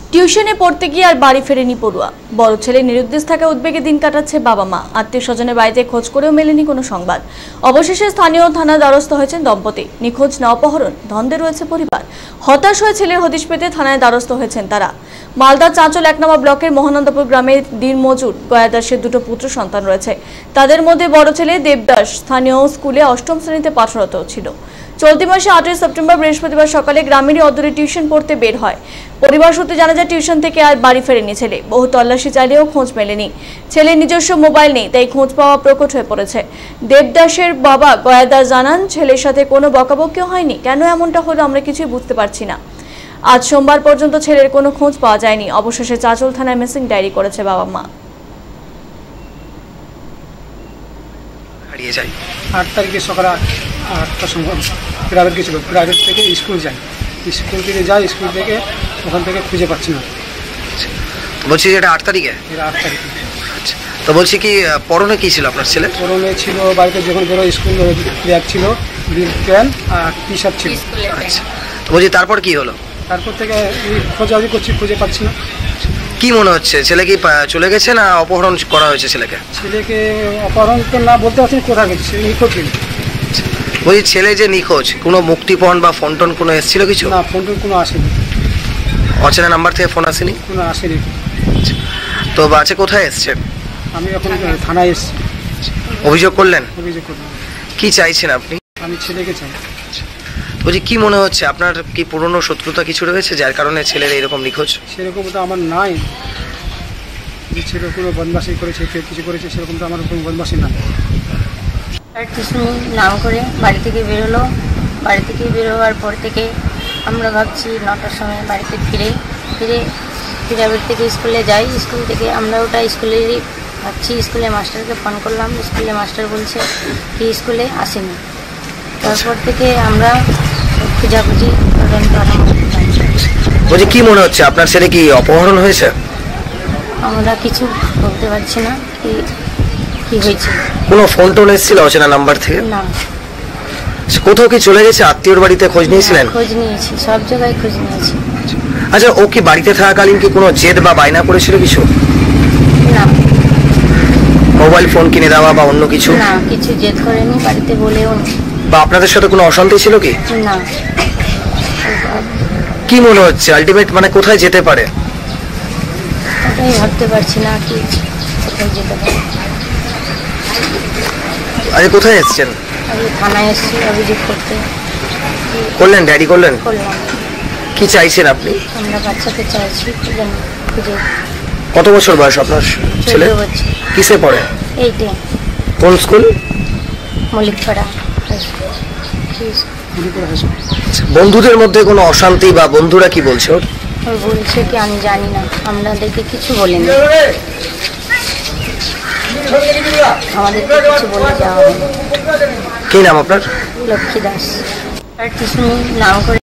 টিউশনে পড়তে গিয়ে আর বাড়ি ফেরেনি পড়ুয়া। বড় ছেলে নিরুদ্দেশ থাকা উদ্বেগে দিন কাটাচ্ছে বাবা মা। আত্মীয় স্বজনের বাড়িতে খোঁজ করেও মেলেনি কোনো সংবাদ। অবশেষে স্থানীয় থানার দ্বারস্থ হয়েছেন দম্পতি। নিখোঁজ না অপহরণ, দ্বন্দ্বে রয়েছে পরিবার। হতাশ হয়ে ছেলের হদিশ পেতে থানায় দ্বারস্থ হয়েছেন তারা। মালদার চাঁচল ১ নম্বর ব্লকের মহানন্দপুর গ্রামের দিনমজুর গয়া দাসের দুটো পুত্র সন্তান রয়েছে। তাদের মধ্যে বড় ছেলে দেবদাস স্থানীয় স্কুলে অষ্টম শ্রেণীতে পাঠরত ছিল। চলতি মাসে ৮ই সেপ্টেম্বর বৃহস্পতিবার সকালে গ্রামেরই অদূরে টিউশন পড়তে বের হয়। পরিবার সূত্রে জানা যায় টিউশন থেকে আর বাড়ি ফেরেনি ছেলে। বহু তল্লাশি চালিয়েও খোঁজ মেলেনি। ছেলের নিজস্ব মোবাইল নেই, তাই খোঁজ পাওয়া প্রকট হয়ে পড়েছে। দেবদাসের বাবা গয়া দাস জানান, ছেলের সাথে কোনো বকাবকিও হয়নি। কেন এমনটা হলো আমরা কিছুই বুঝতে পারছি না। আজ সোমবার পর্যন্ত ছেলের কোনো খোঁজ পাওয়া যায়নি। অবশেষে চাঁচল থানায় মিসিং ডায়েরি করেছে বাবা মা। হারিয়ে যায় ৮ তারিখে সকালে ৮টার সময় প্রাইভেট গেছিল। প্রাইভেট থেকে স্কুল যায়, স্কুল থেকে যায়, স্কুল থেকে ওখান থেকে খুঁজে পাচ্ছি না। বলছি যে এটা ৮ তারিখে? এটা ৮ তারিখে। আচ্ছা, তো বলছি কি পরনে কি ছিল আপনার ছেলে? পরনে ছিল বাড়িতে যখন বেরো স্কুল ব্যাগ ছিল, প্যান্ট আর টি শার্ট ছিল। আচ্ছা, তো বলছি তারপর কি হলো? তারপর থেকে খোঁজাখুঁজি করছি, খুঁজে পাচ্ছি না। কি মনে হচ্ছে, ছেলে কি চলে গেছে না অপহরণ করা হয়েছে ছেলেকে? ছেলেকে অপহরণ তো না বলতে পারছি, কোথায় গেছে নিখোঁজ। বলছি ছেলে যে নিখোঁজ, কোনো মুক্তিপণ বা ফোন টোন কোনো এসেছিল কিছু? না, ফোন টোন কোনো আসেনি। অচেনা নাম্বার থেকে ফোন আসেনি? কোনো আসেনি। তো বাচ্চা কোথায় এসছে? আমি এখন থানায় এসেছি। অভিযোগ করলেন? অভিযোগ করলাম। কি চাইছেন আপনি? আমি ছেলেকে চাই। বলছি কি মনে হচ্ছে, আপনার কি পুরনো শত্রুতা কিছু রয়েছে যার কারণে ছেলের এরকম নিখোঁজ? সেরকম তো আমার নাই, যে ছেলে কোনো বদমাশি করেছে, কেউ কিছু করেছে, সেরকম তো আমার কোনো বদমাশি নাই। টিউশন নাম করে বাড়ি থেকে বেরোলো। বাড়ি থেকে বেরোবার পর থেকে আমরা ভাবছি 9টার সময় বাড়িতে ফিরে প্রাইভেট থেকে স্কুলে যাই। স্কুল থেকে আমরা ওটা স্কুলেরই ভাবছি। স্কুলে মাস্টারকে ফোন করলাম, স্কুলে মাস্টার বলছে কি স্কুলে আসেনি। তারপর থেকে আমরা খোঁজাখুঁজি তদন্ত আরম্ভ করলাম। বলছি কি মনে হচ্ছে, আপনার ছেলে কি অপহরণ হয়েছে? আমরা কিছু বলতে পারছি না কি হয়েছে। কোনো ফোন টোন এসেছিল অচেনা নাম্বার থেকে? না। কোথাও কি চলে গেছে? আত্মীয়র বাড়িতে খোঁজ নিয়েছিলেন? খোঁজ নিয়েছি, সব জায়গায় খোঁজ নিয়েছি। আচ্ছা, ও কি বাড়িতে থাকাকালীন কি কোনো জেদ বা বায়না করেছিল কিছু? না। মোবাইল ফোন কিনে দেওয়া বা অন্য কিছু? না, কিছু জেদ করেনি, বাড়িতে বলেও বা আপনাদের সাথে কোনো অশান্তি ছিল কি? না। কি মনে হচ্ছে আলটিমেট মানে কোথায় যেতে পারে? ওটাই ভাবতে পারছি না কি কোথায় যেতে পারে। আরে কোথায় এসেছেন? আমি থানায় এসেছি অভিযোগ করতে। করলেন, ডায়েরি করলেন? করলাম। কি চাইছেন আপনি? আমরা বাচ্চাকে চাইছি খুঁজে। কত বছর বয়স আপনার ছেলে? 14 বছর। কিসে পড়ে? 8-এ। কোন স্কুল? মল্লিকপাড়া। বন্ধুদের মধ্যে কোনো অশান্তি বা বন্ধুরা কি বলছে ওর? ও বলছে কি আমি জানি না, আমাদেরকে কিছু বলেনি। আমাদেরকে কিছু বলে যাওয়া হয়নি। কি নাম আপনার? লক্ষ্মী দাস। টিউশন নাম করে